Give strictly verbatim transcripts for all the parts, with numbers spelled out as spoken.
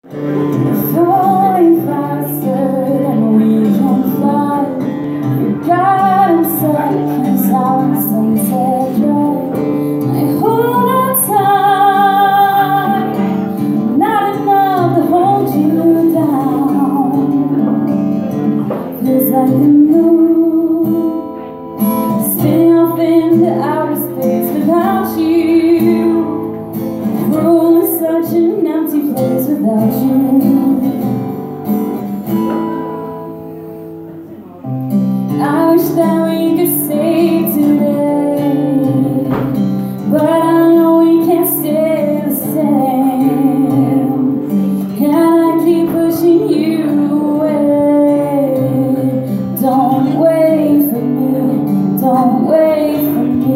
Falling faster than we can fly. Forgotten seconds out sunset drive. I hold on tight, not enough to hold you down. Feels like the moon spinning off into outer space without you. Room is such an empty place without you. I wish that we could save today, but I know we can't stay the same. And I keep pushing you away. Don't wait for me, don't wait for me.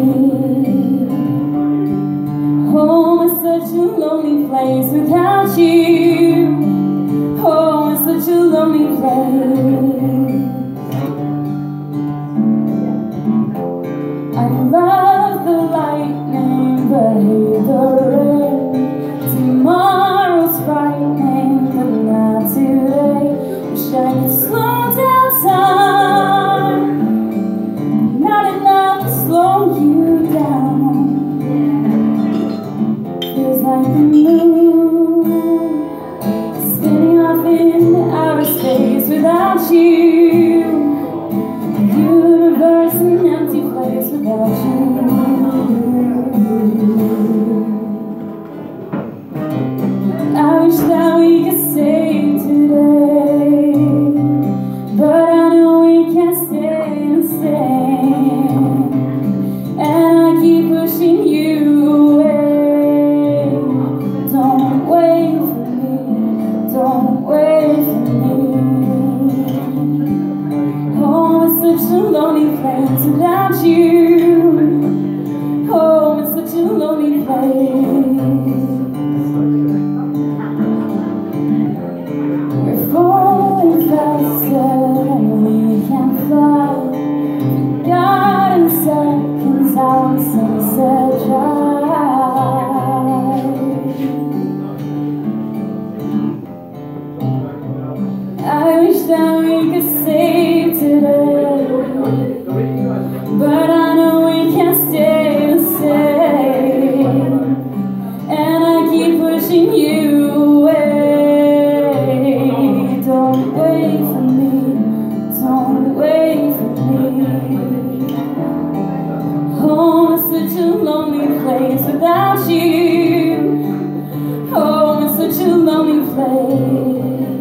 Home is such a lonely place without you. Home is such a lonely place. I love the lightning, but hate the rain. Tomorrow's frightening, but not today. Wish I could slow down time, not enough to slow you down. Feels like the moon spinning off into outer space without you. Universe an empty place without you. I wish that we could save today, but I know we can't stay the same. And I keep pushing you away. Don't wait for me, don't wait for me. Home is such a lonely place without you. Home is such a lonely place. We're falling faster than we can fly. Forgotten seconds out sunset drive. I wish that we could save today, but I know we can't stay the same. And I keep pushing you away. Don't wait for me, don't wait for me. Home is such a lonely place without you. Home is such a lonely place.